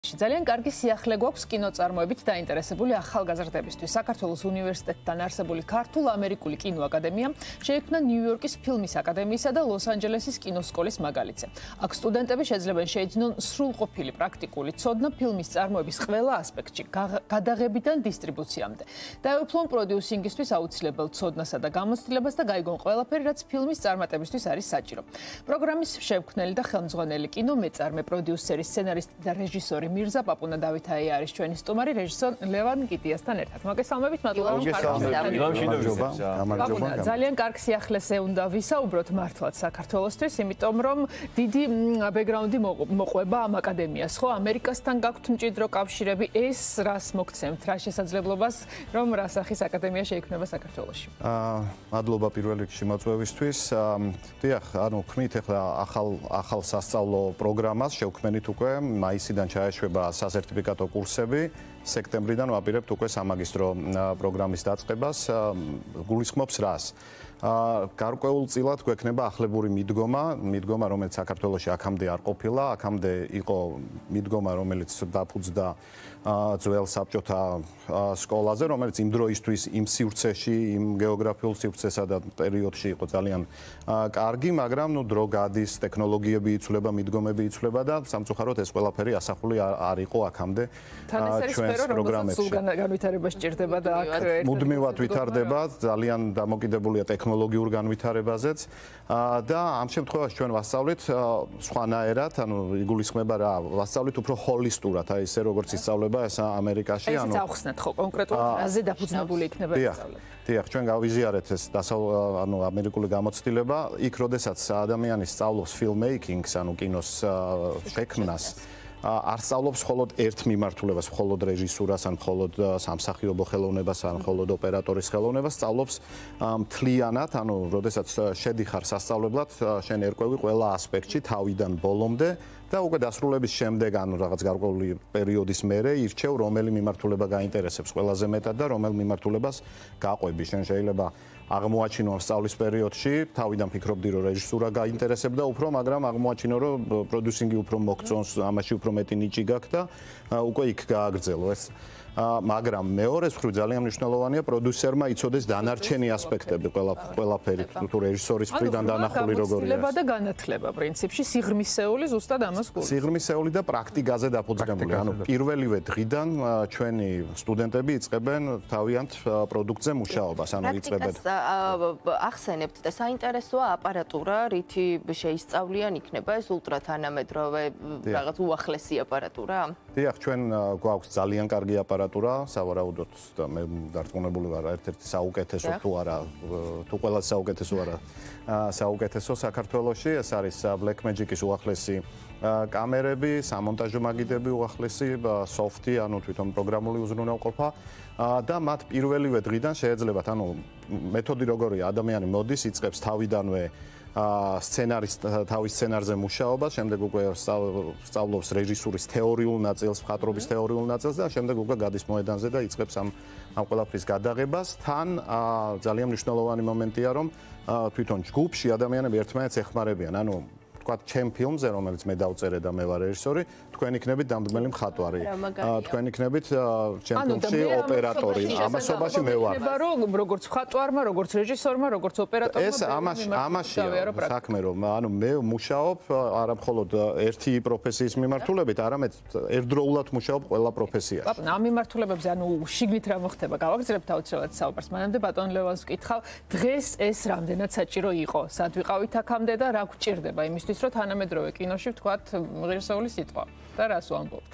ძალიან კარგი სიახლე გვაქვს კინოწარმოებით დაინტერესებული ახალგაზრდებისთვის. საქართველოს უნივერსიტეტთან არსებული ქართულ-ამერიკული კინოაკადემიამ შეიქმნა ნიუ-იორკის ფილმის აკადემიისა და ლოს-ანჯელესის კინოსკოლის მაგალითზე. აქ სტუდენტები შეძლებენ შეიძინონ სრულყოფილი პრაქტიკული ცოდნა ფილმის წარმოების ყველა ასპექტში, გადაღებიდან დისტრიბუციამდე. დაეუფლონ პროდიუსინგისთვის აუცილებელ ცოდნასა და გამოცდილებას და გაიგონ ყველაფერი, რაც ფილმის წარმატებისთვის არის საჭირო. პროგრამის შემქმნელი და ხელმძღვანელი კინომეწარმე, პროდიუსერი, სცენარისტი და რეჟისორი მირზა, პაპუნა, დავითაია არის ჩვენი სტუმარი, რეჟისორ ლევან კიტიასთან ერთად. მოგესალმებით, მადლობა. პაპუნა, ძალიან კარგ სიახლეზე უნდა ვისაუბროთ მართლაც საქართველოსთვის, იმიტომ რომ დიდი ბექგრაუნდი მოყვება ამ აკადემიას, ხო? ამერიკასთან გაქვთ მჭიდრო კავშირები, ეს რას მოგცემთ, რა შესაძლებლობას, რომ რა სახის აკადემია შეიქმნება საქართველოში? მადლობა პირველ რიგში მოწვევისთვის. დიახ, ანუ ვქმნით ახლა ახალ სასწავლო პროგრამას, შევქმნით უკვე მაისიდან ჩაეშვება სასერთიფიკატო კურსები, სექტემბრიდან ვაპირებთ უკვე სამაგისტრო პროგრამის დაწყებას. გულისხმობს რას? გარკვეულწილად გვექნება ახლებური მიდგომა, რომელიც საქართველოში აქამდე არ ყოფილა, აქამდე იყო მიდგომა, რომელიც დაფუძნდა ძველ საბჭოთა სკოლაზე, რომელიც იმ დროისთვის იმ სივრცეში, იმ გეოგრაფიულ სივრცესა და პერიოდში იყო ძალიან კარგი, მაგრამ დრო გადის, ტექნოლოგიები იცვლება, მიდგომები იცვლება და სამწუხაროდ ეს ყველაფერი ასახული არ იყო აქამდე ჩვენს პროგრამებში. განვითარება სჭირდება და აქ მუდმივად ვითარდება, ძალიან დამოკიდებულია ტექნოლოგიურ განვითარებაზეც და ამ შემთხვევაში ჩვენ ვასწავლით სხვანაირად, ანუ იგულისხმება რა, ვასწავლით უფრო ჰოლისტურად, აი ესე როგორც ისწავლება ეს ამერიკაში, ანუ ეს ახსნათ ხო კონკრეტულად რაზე დაფუძნებული იქნება ისწავლება. დიახ, ჩვენ გავიზიარეთ ეს ანუ ამერიკული გამოცდილება, იქ როდესაც ადამიანი სწავლობს ფილმეიკინგს, ანუ კინოს შექმნას, არ სწავლობს მხოლოდ ერთ მიმართულებას, მხოლოდ რეჟისურას, ან მხოლოდ სამსახიობო ხელოვნებას, ან მხოლოდ ოპერატორის ხელოვნებას, სწავლობს მთლიანად, ანუ როდესაც შედიხარ სასწავლებლად, შენ ერკვევი ყველა ასპექტში, თავიდან ბოლომდე და უკვე დასრულების შემდეგ, ანუ რაღაც გარკვეული პერიოდის მერე ირჩევ, რომელი მიმართულება გაინტერესებს ყველაზე მეტად და რომელ მიმართულებას გაყვები. შენ შეიძლება აღმოაჩინო სწავლის პერიოდში, თავიდან ფიქრობდი, რომ რეჟისურა გაინტერესებდა უფრო, მაგრამ აღმოაჩინო, რომ პროდიუსინგი უფრო მოგწონს, ამაში უფრო მეტი ნიჭი გაქვს და უკვე იქ გააგრძელო ეს. მაგრამ მეორეს მხრივ ძალიან მნიშვნელოვანია პროდიუსერმა იცოდეს დანარჩენი ასპექტები, ყველაფერი, თუ რეჟისორის მხრიდან დანახული როგორია. გამოცდილება და განათლება პრინციპში, სიღრმისეული ზუსტად ამას გულისხმობს. სიღრმისეული და პრაქტიკაზე დაფუძნებული. ანუ პირველივე დღიდან ჩვენი სტუდენტები იწყებენ თავიანთ პროდუქტზე მუშაობას, ანუ იწყებენ. ახსენებთ და საინტერესოა აპარატურა, რითი შეისწავლიან იქნება ეს ულტრათანამედროვე რაღაც უახლესი აპარატურა? დიახ, ჩვენ გვაქვს ძალიან კარგი აპარატურა, სავარაუდოდ და მე დარწმუნებული ვარ, ერთ-ერთი საუკეთესო თუ არა, თუ ყველაზე საუკეთესო არა, საუკეთესო საქართველოში, ეს არის Blackmagic-ის უახლესი კამერები, სამონტაჟო მაგიდები უახლესი, სოფტი, ანუ თვითონ პროგრამული უზრუნველყოფა და მათ პირველივე დღიდან შეეძლებათ, ანუ მეთოდი როგორია, ადამიანი მოდის, იწყებს თავიდანვე თავის სცენარზე მუშაობას, შემდეგ უკვე სწავლობს რეჟისურის თეორიულ ნაწილს, მხატვრობის თეორიულ ნაწილს და შემდეგ უკვე გადის მოედანზე და იწყებს ამ ყველაფრის გადაღებას. თან ძალიან მნიშვნელოვანი მომენტია, რომ თვითონ ჯგუფში ადამიანები ერთმანეთს ეხმარებიან, ანუ ვთქვათ, ჩემ ფილმზე, რომელიც მე დავწერე და მე ვარ რეჟისორი, თქვენ იქნებით დამდგმელი მხატვარი. თქვენ იქნებით ჩემ ფილმში ოპერატორი. ამასობაში მე ვარ. როგორც მხატვარმა, როგორც რეჟისორმა, როგორც ოპერატორმა, ეს ამაშია საქმე, რომ ანუ მე მუშაობ არა მხოლოდ ერთი პროფესიის მიმართულებით, არამედ ერთდროულად მუშაობ ყველა პროფესიაში. ამ მიმართულებებზე, ანუ შიგნით რა მოხდება? გავაგრძელებთ აუცილებლად საუბარს. მანამდე ბატონ ლევანს ვკითხავ, დღეს ეს რამდენად საჭირო იყო? სად ვიყავით აქამდე და რა გვჭირდება იმისთვის, რომ თანამედროვე კინოში ვთქვათ ღირსეული სიტყვა და რას ვამბობთ?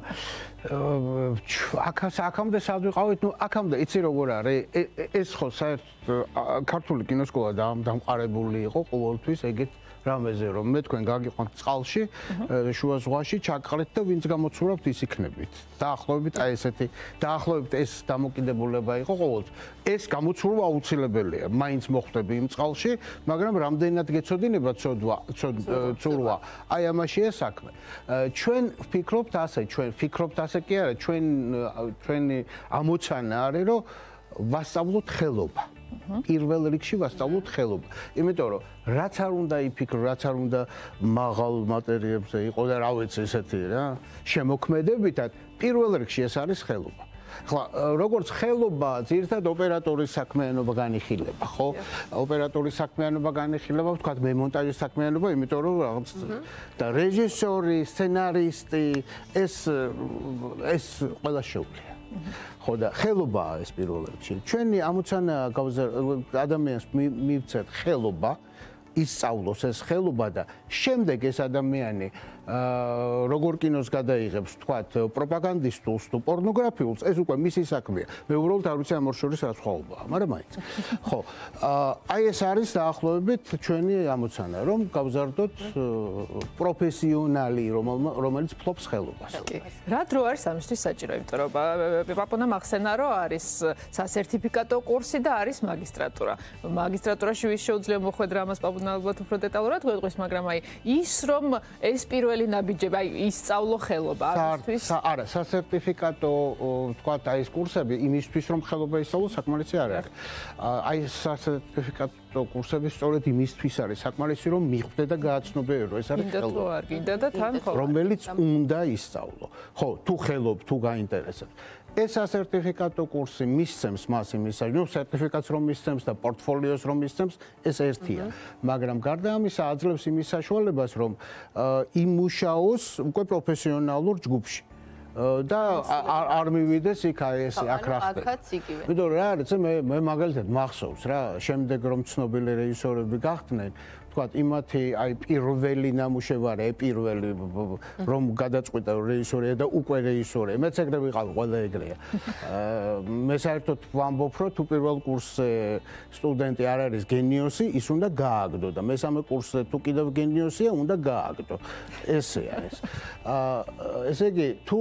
აქამდე სად ვიყავით? ნუ აქამდე იცი როგორ არის? ეს ხო საერთოდ ქართული კინოსკოლა დამყარებული იყო ყოველთვის ეგეთ რამეზე, რომ მე თქვენ გაგიყვანთ წყალში, შუა ზღვაში, ჩაგყრეთ და ვინც გამოცურავთ ის იქნებით. დაახლოებით აი ესეთი, დაახლოებით ეს დამოკიდებულება იყო ყოველთვის. ეს გამოცურვა აუცილებელია, მაინც მოხვდები იმ წყალში, მაგრამ რამდენად გეცოდინება ცურვა, აი ამაშია საქმე. ჩვენ ვფიქრობთ ასე კი არა, ჩვენი ამოცანა არის, რომ ვასწავლოთ ხელობა. პირველ რიგში ვასწავლოთ ხელობა. იმიტომ რომ რაც არ უნდა იფიქრო, რაც არ უნდა მაღალ მატერიებზე იყო და რა ვიცი ესეთი რა, შემოქმედებითად პირველ რიგში ეს არის ხელობა. ხლა როგორც ხელობა ძირითადად ოპერატორის საქმიანობა განიხილება, ხო? ოპერატორის საქმიანობა განიხილება, ვთქვათ, მემონტაჟის საქმიანობა, იმიტომ რომ რაღაც და რეჟისორი, სცენარისტი, ეს ყველა შეუძლია. ხო და ხელობაა ეს პირველ რიგში. ჩვენი ამოცანა ადამიანს მივცეთ ხელობა, ისწავლოს ეს ხელობა და შემდეგ ეს ადამიანი როგორ კინოს გადაიღებს, თქვათ, პროპაგანდისტულს თუ პორნოგრაფიულს, ეს უკვე მისი საქმეა. მე უბრალოდ არ ვიცი ამ ორ შორის რა სხვაობაა, მაგრამ მაინც. ხო, აი ეს არის დაახლოებით ჩვენი ამოცანა, რომ გავზარდოთ პროფესიონალი, რომელიც ფლობს ხელობას. რა დრო არის ამისთვის საჭირო, იმიტომ რომ პაპუნა მახსენა რომ არის სასერთიფიკატო კურსი და არის მაგისტრატურა. მაგისტრატურაში ვის შეუძლია მოხვედრა ამას პაპუნა ალბათ უფრო დეტალურად გვეტყვის, მაგრამ აი ის რომ ეს პირველი ნაბიჯები, აი ისწავლო ხელობა ამისთვის. არა, სასერთიფიკატო, თქვათ, აი ეს კურსები იმისთვის რომ ხელობა ისწავლო, საკმარისი არ არის. აი სასერთიფიკატო კურსები სწორედ იმისთვის არის საკმარისი, რომ მიხვდე და გააცნობიერო, ეს არის ხელობა. არ გინდა და თან ხო. რომელიც უნდა ისწავლო. ხო, თუ ხელობ, თუ გაინტერესებს. ეს სასერთიფიკატო კურსი მისცემს მას იმის, ნუ სერტიფიკატს რომ მისცემს და პორტფოლიოს რომ მისცემს, ეს ერთია. მაგრამ გარდა ამისა აძლევს იმის საშუალებას, რომ იმუშაოს უკვე პროფესიონალურ ჯგუფში. და არ მივიდეს იქ ეს აქ რა ხდება. აქაც იგივე. იმიტომ რა არის, მე მაგალითად მახსოვს რა, შემდეგ რომ ცნობილი რეჟისორები გახდნენ, თქვათ, იმათი აი პირველი ნამუშევარი, პირველი რომ გადაწყვიტა რეჟისორია და უკვე რეჟისორია. მეც ეგრე ვიყავი, ყველა ეგრეა. მე საერთოდ ვამბობ, რომ თუ პირველ კურსზე სტუდენტი არ არის გენიოსი, ის უნდა გააგდო და მესამე კურსზე თუ კიდევ გენიოსია, უნდა გააგდო. ესეა ეს. ესე იგი, თუ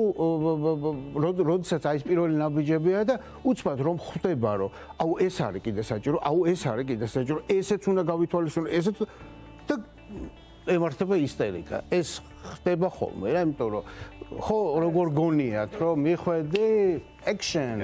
როდესაც აი ეს პირველი ნაბიჯებია და უცბად რომ ხვდება, რომ აუ ეს არის კიდე საჭირო, აუ ეს არის კიდე საჭირო, ესეც უნდა გავითვალისწინო, ესეც და ემართება ისტერიკა. ეს ხდება ხოლმე რა, იმიტომ რომ ხო როგორ გონიათ, რომ მიხვედი action.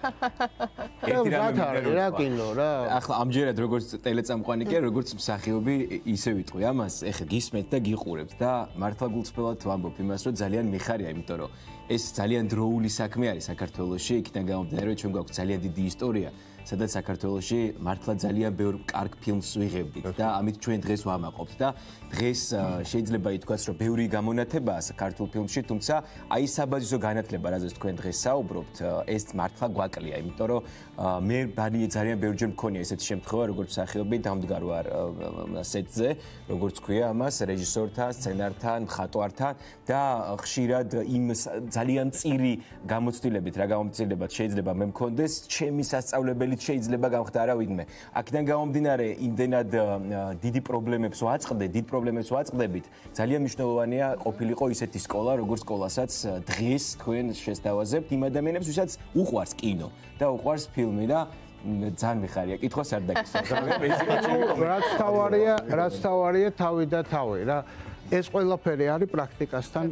რა კინო რა. ახლა ამჯერად როგორც ტელეწამყვანი კი, როგორც მსახიობი ისე ვიტყვი ამას, ეხლა გისმენთ და გიყურებთ და მართლა გულწრფელად ვამბობ იმას, რომ ძალიან მიხარია, იმიტომ რომ ეს ძალიან დროული საქმე არის საქართველოში, იქიდან გამომდინარე, რომ ჩვენ გვაქვს ძალიან დიდი ისტორია. სადაც საქართველოში მართლა ძალიან ბევრ კარგ ფილმს ვიღებდით და ამით ჩვენ დღეს ვამაყობთ და დღეს შეიძლება ითქვას, რომ ბევრი გამონათებაა ქართულ ფილმში, თუმცა აი საბაზისო განათლება, რაზეც თქვენ დღეს საუბრობთ, ეს მართლა გვაკლია, იმიტომ რომ მე ძალიან ბევრჯერ მქონია ესეთი შემთხვევა, როგორც მსახიობი დამდგარ ვარ სეტზე, როგორც ქვია ამას, რეჟისორთან, სცენართან, მხატვართან და ხშირად იმ ძალიან წირი გამოცდილებით, რა გამოცდილებაც შეიძლება მე მქონდეს, ჩემი სასწავლებელი შეიძლება გამხდა არავითმე. აქედან გამომდინარე, იმდენად დიდი პრობლემებს ვაწყდებით, ძალიან მნიშვნელოვანია ყოფილიყო ისეთი სკოლა, როგორც სკოლასაც დღეს თქვენ შესთავაზებთ იმ ადამიანებს, ვისაც უყვარს კინო და უყვარს ფილმი და ძალიან მიხარია, კითხვას არ დაგისვათ. რაც თავარია თავი და თავი რა. ეს ყველაფერი არის პრაქტიკასთან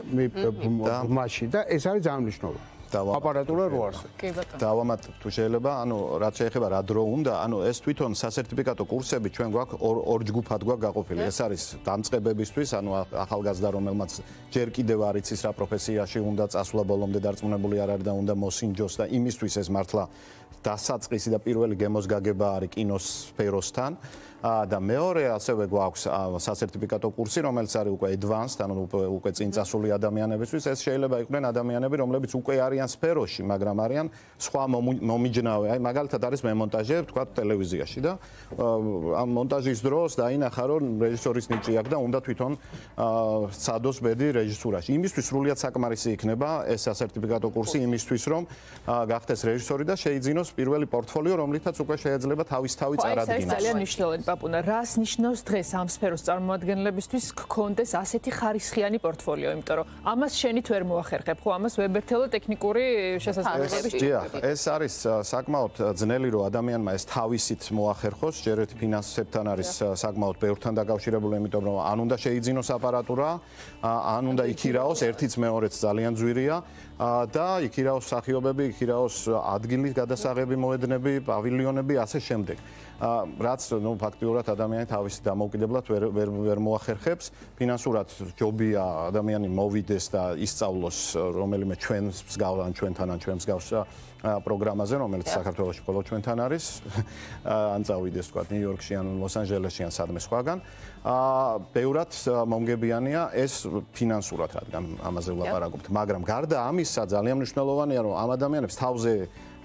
მასში და ეს არის ძალიან მნიშვნელოვანი. აპარატურა რო არსებობს. კი ბატონო. დავამატ თუ შეიძლება, ანუ რაც შეეხება რა დრო უნდა, ანუ ეს თვითონ სასერთიფიკატო კურსები ჩვენ გვაქვს ორ ჯგუფად გვაქვს გაყოფილი. ეს არის დამწყებებისთვის, ანუ ახალგაზრდა რომელმაც ჯერ კიდევ არ იცის რა პროფესიაში უნდა წასვლა, ბოლომდე დარწმუნებული არ არის და უნდა მოსინჯოს და იმისთვის ეს მართლა დასაწყისი და პირველი გემოს გაგება არის კინოს სფეროსთან. და მეორე ასევე გვაქვს სასერთიფიკატო კურსი, რომელიც არის უკვე advanced, ანუ უკვე წინწასული ადამიანებისთვის. ეს შეიძლება იყვნენ ადამიანები, რომლებიც უკვე არიან სფეროში, მაგრამ არიან სხვა მომიჯნავე. აი მაგალითად არის მემონტაჟე, თქვა ტელევიზიაში და ამ მონტაჟის დროს დაინახა, რომ რეჟისორის ნიჭი აქვს და უნდა თვითონ სცადოს ბედი რეჟისურაში. იმისთვის სრულიად საკმარისი იქნება ეს სასერთიფიკატო კურსი, იმისთვის რომ გახდეს რეჟისორი და შეიძინოს პირველი პორტფოლიო, რომლითაც უკვე შეიძლება თავისთავად წარადგინოს. ძალიან მნიშვნელოვანი პაპუნა, რას ნიშნავს დღეს ამ სფეროს წარმომადგენლებისთვის გქონდეს ასეთი ხარისხიანი პორტფოლიო, იმიტომ რომ ამას შენით ვერ მოახერხებ, ხო, ამას ვებერთელო ტექნიკურ ფინანსური შესაძლებლობები. ეს არის საკმაოდ ძნელი, რომ ადამიანმა ეს თავისით მოახერხოს, ჯერ ერთი ფინანსებთან არის საკმაოდ ბევრთან დაკავშირებული, იმიტომ რომ ან უნდა შეიძინოს აპარატურა, ან უნდა იქირაოს, ერთიც მეორეც ძალიან ძვირია და იქირაოს მსახიობები, იქირაოს ადგილის გადასაღები მოედნები, პავილიონები, ასე შემდეგ. რაც ფაქტიურად ადამიანი თავისი დამოუკიდებლად ვერ მოახერხებს, ფინანსურად ჯობია ადამიანი მოვიდეს და ისწავლოს რომელიმე ჩვენს მსგავს ან ჩვენთან ან ჩვენს მსგავს პროგრამაზე, რომელიც საქართველოში მხოლოდ ჩვენთან არის, ან წავიდეს თქვა ნიუ-იორკში ან ლოს-ანჯელესში ან სადმე სხვაგან. ბევრად მომგებიანია ეს ფინანსურად, რადგან ამაზე ვლაპარაკობთ, მაგრამ გარდა ამისა ძალიან მნიშვნელოვანია, რომ ამ ადამიანებს თავზე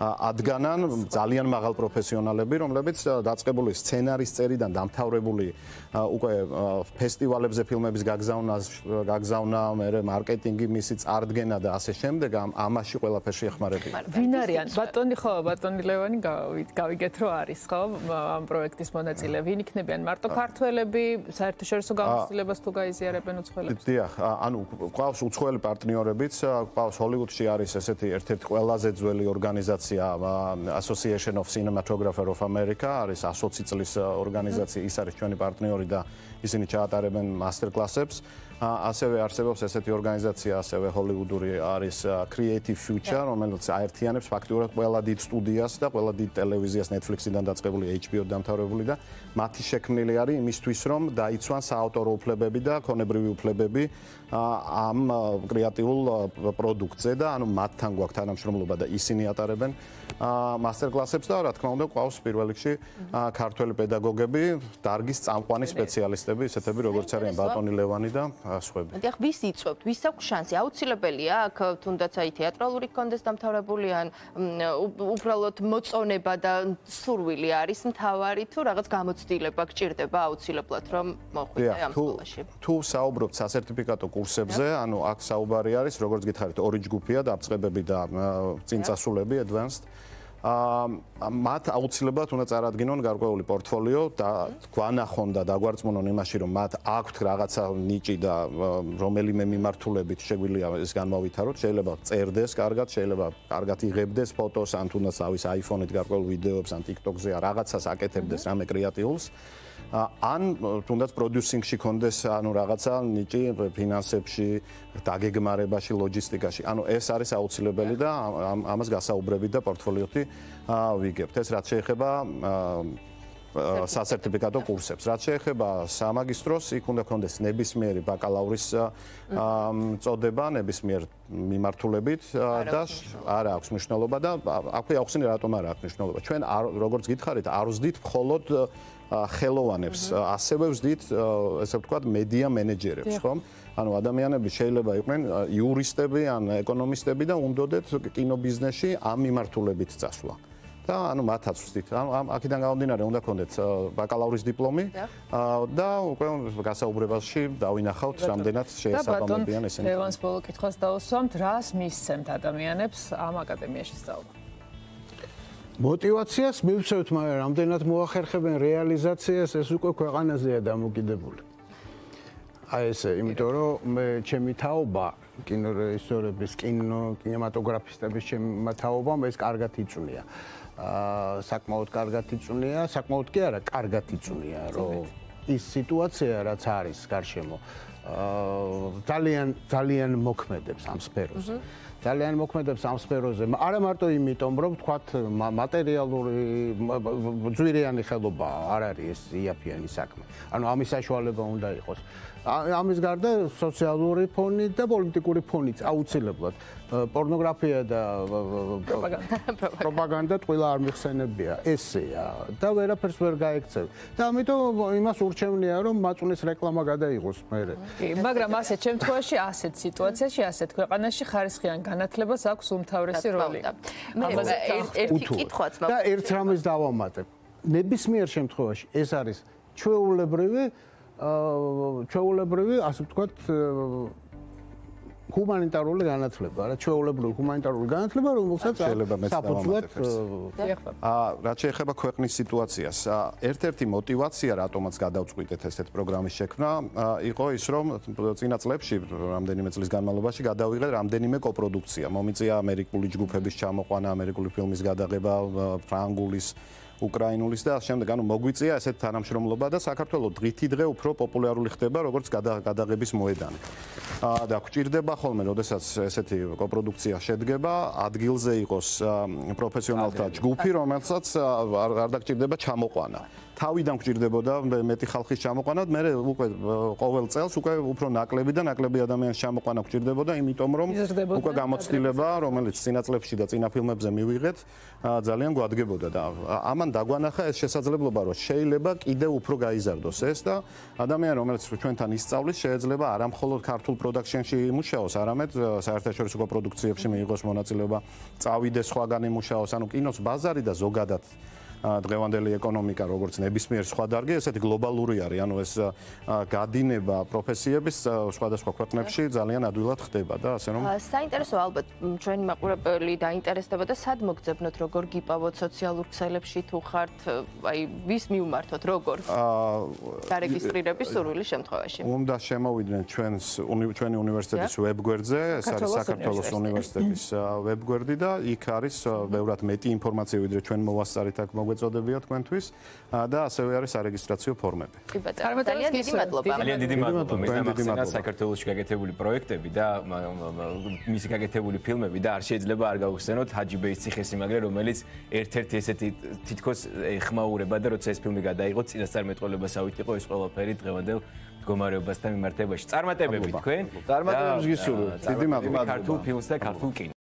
ადგანან ძალიან მაღალ პროფესიონალები, რომლებიც დაწყებული სცენარის წერიდან დამთავრებული უკვე ფესტივალებზე ფილმების გაგზავნა, მერე მარკეტინგი, მისი წარდგენა და ასე შემდეგ ამაში ყველაფერში ეხმარებიან. ვინ არიან? ბატონი ლევანი გავიგეთ რომ არის, ხო? ამ პროექტის მონაწილე. ვინ იქნებიან? მარტო ქართველები, საერთაშორისო გამოცდილებას თუ გაიზიარებენ უცხოელებს? დიახ, ანუ ყავს უცხოელი პარტნიორებიც, ყავს ჰოლივუდში არის ესეთი ერთ-ერთი ყველაზე ძველი ორგანიზაცია Association of Cinematographer of America, არის 120 წლის ორგანიზაცია, ის არის ჩვენი პარტნიორი და ისინი ჩაატარებენ მასტერ-კლასებს. ასევე არსებობს ესეთი ორგანიზაცია, ასევე ჰოლივუდური არის Creative Future, რომელიც აერთიანებს ფაქტიურად ყველა დიდ სტუდიას და ყველა დიდ ტელევიზიას, Netflix-დან დაწყებული, HBO-დან დამთავრებული და მათი შექმნილი არის იმისთვის, რომ დაიცვან საავტორო უფლებები და ქონებრივი უფლებები ამ კრეატიულ პროდუქტზე და ანუ მათთან გვაქვს თანამშრომლობა და ისინი ატარებენ მასტერ-კლასებს და რა თქმა უნდა ყავს პირველ რიგში ქართველი პედაგოგები, დარგის წამყვანი სპეციალისტები, ისეთები როგორც არიან ბატონი ლევანი და სხვები. დიახ, ვის იწვევთ? ვის აქვს შანსი? აუცილებელია აქ თუნდაც აი თეატრალური კონდეს დამთავრებული ან უბრალოდ მოწონება და სურვილი არის მთავარი თუ რაღაც გამოცდილება გჭირდება აუცილებლად რომ მოხვიდე ამ სკოლაში? თუ საუბრობთ სასერთიფიკატო კურსებზე, ანუ აქ საუბარი არის, როგორც გითხარით, ორი ჯგუფია, დაწყებები და წინწასულები, advanced. მათ აუცილებლად უნდა წარადგინონ გარკვეული პორტფოლიო და გვანახონ და დაგვარწმუნონ იმაში, რომ მათ აქვთ რაღაცა ნიჭი და რომელიმე მიმართულებით შეგვიძლია ეს განმავითაროთ. შეიძლება წერდეს კარგად, შეიძლება კარგად იღებდეს ფოტოს, ან თუნდაც თავის iPhone-ით გარკვეულ ვიდეოებს, ან TikTok-ზე რაღაცას აკეთებდეს რამე კრეატიულს. ან თუნდაც პროდიუსინგში კონდეს, ანუ რაღაცა ნიჭი ფინანსებში, დაგეგმარებაში, ლოჯისტიკაში. ანუ ეს არის აუცილებელი და ამას გასაუბრებით და პორტფოლიოთი ვიგებთ. ეს რაც შეეხება სასერთიფიკატო კურსებს. რაც შეეხება სამაგისტროს, იქ უნდა კონდეს ნებისმიერი ბაკალავრის წოდება, ნებისმიერ მიმართულებით და არა აქვს მნიშვნელობა და აქვე ახსენე რატომ არა აქვს მნიშვნელობა. ჩვენ როგორც გითხარით, არ ვზდით მხოლოდ ხელოვანებს, ასევე ვზდით, ესე ვთქვათ, მედია მენეჯერებს, ხო? ანუ ადამიანები შეიძლება იყვნენ იურისტები ან ეკონომისტები და უნდოდეთ კინობიზნესში ამ მიმართულებით წასვლა. და ანუ მათაც ვზდით. ანუ აქედან გამომდინარე უნდა ქონდეთ ბაკალავრის დიპლომი და უკვე გასაუბრებელში დავინახავთ რამდენად შეესაბამებიან ესენი. ლევანს ბოლო კითხვას დავუსვამთ, რას მისცემთ ადამიანებს ამ აკადემიაში სწავლა? მოტივაციას მივცევთ, მაგრამ რამდენად მოახერხებენ რეალიზაციას, ეს უკვე ქვეყანაზეა დამოკიდებული. აი ესე, იმიტომ რომ მე ჩემი თაობა, კინორეჟისორების, კინემატოგრაფისტების ჩემი თაობა მე ეს კარგად იწვნია. საკმაოდ კარგად იწვნია, საკმაოდ კი არა, კარგად იწვნია, რომ ის სიტუაცია რაც არის გარშემო ძალიან მოქმედებს ამ სფეროზე. ძალიან მოქმედებს ამ სფეროზე. არა მარტო იმიტომ, რომ თქვათ მატერიალური ძვირიანი ხელობა არ არის ეს იაფიანი საქმე. ანუ ამის საშუალება უნდა იყოს. ამის გარდა სოციალური ფონი და პოლიტიკური ფონიც აუცილებლად. პორნოგრაფია და პროპაგანდა ყველა არ მიხსენებია. ესეა და ვერაფერს ვერ გაექცევ. და ამიტომ იმას ურჩევნია, რომ მაწუნის რეკლამა გადაიღოს მერე. კი, მაგრამ ასეთ შემთხვევაში, ასეთ სიტუაციაში, ასეთ ქვეყანაში ხარისხიან განათლებას აქვს უმთავრესი როლი. ამაზე ერთი კითხვაც მაქვს. და ერთ რამეს დავამატებ. ნებისმიერ შემთხვევაში ეს არის ჩვეულებრივი, ასე ვთქვათ, ჰუმანიტარული განათლება, რა ჩვეულებრივი ჰუმანიტარული განათლება, რომელსაც შეიძლება მეც საფუძვლად რაც შეეხება ქვეყნის სიტუაციას, ერთ-ერთი мотиваცია რატომაც გადავწყვიტეთ ესეთ პროგრამის შექმნა, იყო ის, რომ წინა წლებში, რამდენიმე წლის განმავლობაში გადავიღეთ რამდენიმე კოპროდუქცია. მომიწია ამერიკული ჯგუფების ჩამოყვანა, ამერიკული ფილმის გადაღება, ფრანგულის უკრაინულის და შემდეგ ანუ მოგვიწია ესეთ თანამშრომლობა და საქართველოს დღითი დღე უფრო პოპულარული ხდება როგორც გადაღების მოედანი. და გვჭირდება ხოლმე, როდესაც ესეთი კოპროდუქცია შედგება, ადგილზე იყოს პროფესიონალთა ჯგუფი, რომელსაც არ დაგჭირდება ჩამოყვანა. თავიდან გვჭირდებოდა მეტი ხალხის ჩამოყვანა, მე უკვე ყოველ წელს უკვე უფრო ნაკლები და ნაკლები ადამიანის ჩამოყვანა გვჭირდებოდა, იმიტომ რომ უკვე გამოცდილება, რომელიც წინა წლებში და წინა ფილმებზე მივიღეთ, ძალიან გვადგებოდა და ამან დაგვანახა ეს შესაძლებლობა, რომ შეიძლება კიდევ უფრო გაიზარდოს ეს და ადამიანი, რომელიც ჩვენთან ისწავლის, შეიძლება არა მხოლოდ ქართულ პროდაქშენში იმუშაოს, არამედ საერთაშორისო პროდუქციებში მიიღოს მონაწილეობა, წავიდეს სხვაგან იმუშაოს, ანუ კინოს ბაზარი და ზოგადად დღევანდელი ეკონომიკა როგორც ნებისმიერ სხვა დარგი ესეთი გლობალური არის, ანუ ეს გადინება პროფესიების სხვადასხვა ქვეყნებში ძალიან ადვილად ხდება და ასე რომ საინტერესო ალბათ ჩვენი მაყურებელი დაინტერესდება და სად მოგძებნოთ როგორ გიპოვოთ სოციალურ ქსელებში თუ ხართ აი ვის მიუმართოთ როგორ დარეგისტრირების სურვილის შემთხვევაში უნდა შემოვიდნენ ჩვენი უნივერსიტეტის ვებგვერდზე ეს არის საქართველოს უნივერსიტეტის ვებგვერდი და იქ არის ბევრად მეტი ინფორმაცია ვიდრე ჩვენ მოვასწარით აქ მოგვეწოდებია თქვენთვის და ასევე არის სარეგისტრაციო ფორმები. ძალიან დიდი მადლობა. ძალიან დიდი მადლობა. მისამახსენა საქართველოში გაკეთებული პროექტები და მისი გაკეთებული ფილმები და არ შეიძლება არ გავხსენოთ ჰაჯიბეის ციხესიმაგრე, რომელიც ერთ-ერთი ესეთი თითქოს ეხმაურება და როცა ეს ფილმი გადაიღო, წინასწარმეტყველებასავით იყო ეს ყველაფერი დღევანდელ მდგომარეობასთან მიმართებაში. წარმატებები თქვენ. წარმატებებს გისურვებთ. დიდი მადლობა. ქართულ ფილმს და ქართულ კინოს